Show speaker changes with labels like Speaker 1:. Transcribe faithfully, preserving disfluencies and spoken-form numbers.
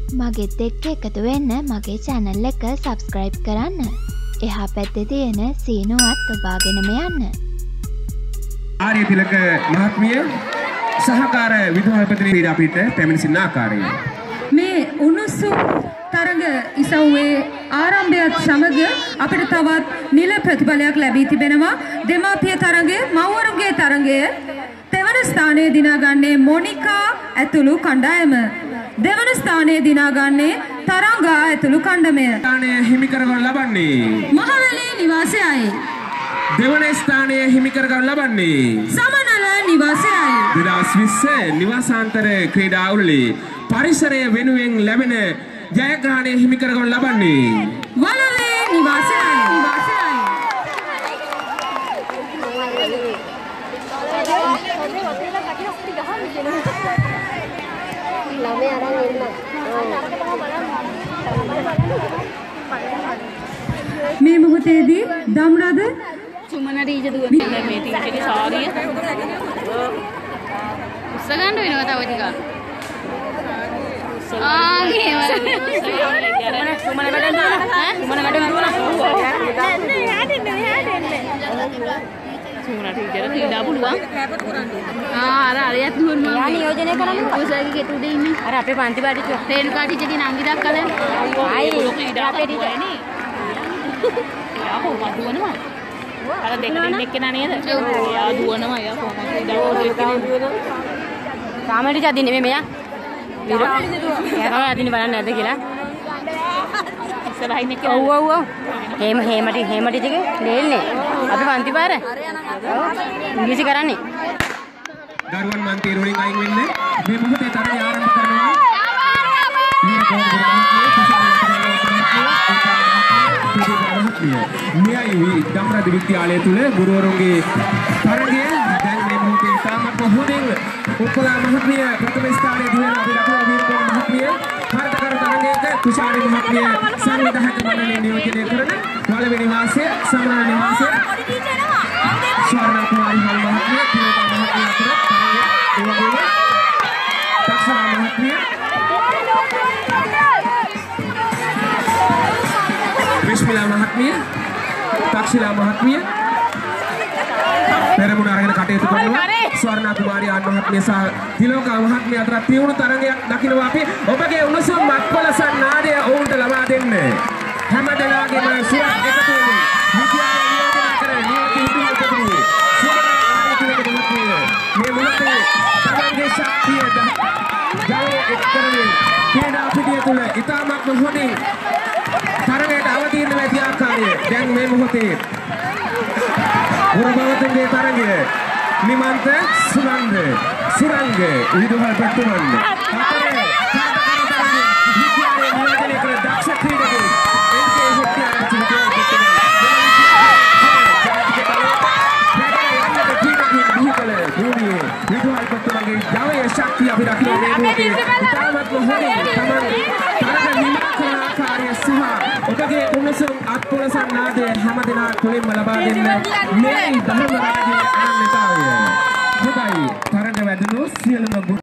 Speaker 1: මගෙත් එක්ක එකතු වෙන්න මගේ channel එක subscribe කරන්න. එහා පැත්තේ තියෙන සීනුවත් ඔබාගෙනම යන්න.
Speaker 2: ආර්ය තිලක මහත්මිය සහකාර විදුහල්පති ක්‍රීඩා අපිට පැමිණ සිටින ආකාරය.
Speaker 3: මේ උණුසුම් තරඟ ඉසව්වේ ආරම්භයත් සමග අපිට තවත් නිල ප්‍රතිඵලයක් ලැබී තිබෙනවා. දෙමාපිය තරඟය, මව්වරුන්ගේ තරඟය දෙවන ස්ථානයේ දිනාගන්නේ මොනිකා ඇතුළු කණ්ඩායම. දෙවන ස්ථානයේ දිනාගන්නේ තරංගා ඇතුළු කණ්ඩායම.
Speaker 2: ස්ථානය හිමි කරගනු ලබන්නේ
Speaker 3: මහවැලි නිවාසයයි.
Speaker 2: දෙවන ස්ථානය හිමි කරගනු ලබන්නේ
Speaker 3: සමනල නිවාසයයි.
Speaker 2: දෙදහස් විස්ස නිවාසාන්තර ක්‍රීඩා උළෙලේ පරිසරය වෙනුවෙන් ලැබෙන ජයග්‍රහණය හිමි කරගනු ලබන්නේ
Speaker 3: වලලේ නිවාසයයි. මේ මොහොතේදී දම්රද
Speaker 4: සුමන රීජ දුව මේ ටීචර්ගේ සාරිය උස්ස ගන්න වෙනවා තව ටිකක්. ආ එහෙම සුමන වැඩ ඈ සුමන වැඩ සුමන ටීචර් ක්‍රීඩා පුළුවන්. ආ අර අරයත් දුවනවා. යා නියෝජනය කරන්නේ උසගේ ගෙටුඩේ ඉන්නේ. අර අපේ පන්ති පාටිච්ච රේණුකා ටීචර්ගේ නංගි දක්කල. ආයි ක්‍රීඩා අපේ ටීචර් නේ. යා කොහොමද දුවනවා? අර දෙක දෙන්නෙක් කෙනා නේද? යා දුවනවා යා කොහොමද ක්‍රීඩා කාමරේට අදින්නේ මේ මෙයා. ඊට යා තමයි අදින්නේ බලන්න නැද්ද කියලා. ඉස්සරහින් එක්ක ඔව් ඔව් ඔව්. හේම හේමටි හේමටි ටික ලේන්නේ. අපි පන්ති පාර. ඉංග්‍රීසි කරන්නේ.
Speaker 2: දරුවන් මන්තිර වලින් අයින් වෙන්නේ මේ මොහොතේ තරගය ආරම්භ කරනවා. මෙයයි දම්රද විද්‍යාලය තුල ගුරුවරුන්ගේ තරගය දැන් මේ මොහොතේ තාමත් හොඳින් උපලා මහත්මිය ප්‍රථම ස්ථානයේ දිවෙන අපි ලකුණු වීරකෝන් මහත්මිය කාර්යකර තරගයක කුෂාරි මහත්මිය සංවිධායක මණ්ඩලයේ නියෝජනය කරන වලවේ නිවාසය සමරන නිවාසය ස්වර්ණ කුමාරි හල් මහත්මිය පිරෝදා මහත්මිය අතර තරගය ඒ වගේම දක්ෂනා මහත්මිය විශ්මිලා මහත්මිය තක්ෂිලා මහත්මිය පෙරමුණ අරගෙන කටයුතු කරනවා. ස්වර්ණ කුමාරී ආන් මහත්මිය සහ තිලෝකා මහත්මිය අතර තියුණු තරගයක් දකිනවා අපි. ඔබගේ උණුසුම් මත්කොළ සන්නාදය ඔවුන්ට ලබා දෙන්න. හැම දෙනාගේම සුවත් එකතු වෙමින් විද්‍යාලය නියෝජනය කරන නියෝජිත විද්‍යාලපති ස්වර්ණ ආයතනයේ මහත්මිය මේ මොහොතේ තමන්ගේ ශක්තිය ජවය එක් කරමින් ක්‍රීඩා පිටිය තුළ ඉතාමත්ම හොඳින් තරගයට අවතීර්ණ වෙති ආකාරය දැන් මේ මොහොතේ ගුරුබවතුන්ගේ තරගය නිමන්ත සුරංග සුරංග විදුහල්පතිතුමන් අතරේ කාර්යකර තරගය විද්‍යාලයේ නියෝජනය කළ දක්ෂ ක්‍රීඩකයෙක් එල්.කේ. හෙට්ටිආරච්චි විද්‍යාලපතිතුමන් විදුහල්පතිතුමන්ගේ ජවය ශක්තිය අපි දකිනවා මේ මොහොතේ ඉතාමත්ම හොඳින් තමන් තරග නිමා කරන ආකාරය සහ ඔබගේ උණුසුම් අත්පොළ සන්නාදය හැම දෙනා තුළින්ම ලබා දෙන්න මේ ධර්ම රාජ්‍යයේ අනන්‍යතාවය. හොඳයි තරඟ වැඩනු සියලුම